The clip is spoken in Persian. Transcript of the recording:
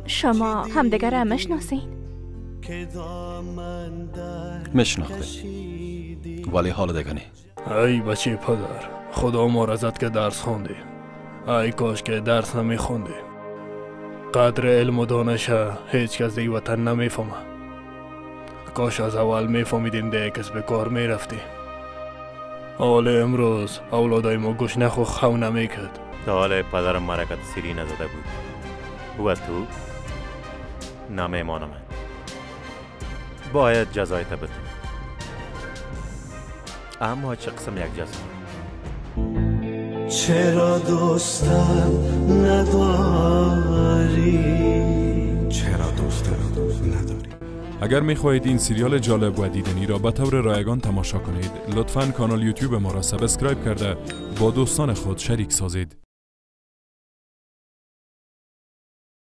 شما همدیگر را میشناسین؟ میشناختیم ولی حال دیگه نی. ای بچه پدر، خدا ما رزد که درس خوندی. ای کاش که درس نمیخوندی. قدر علم و دانش هیچ کس دی وطن نمیفهمه. کاش از اول میفهمیدیم دیگه کس به کار میرفتی. حال امروز اولادای ما گوش نخو خو نمیکرد. تا حال پدرم مرکت سیری نزده بود و تو نمیمانم. باید جزایت بدم. اما چه قسم یک جزا؟ چرا دوستم نداری؟ چرا دوستم نداری؟ اگر میخواهید این سریال جالب و دیدنی را به طور رایگان تماشا کنید، لطفاً کانال یوتیوب ما را سابسکرایب کرده با دوستان خود شریک سازید.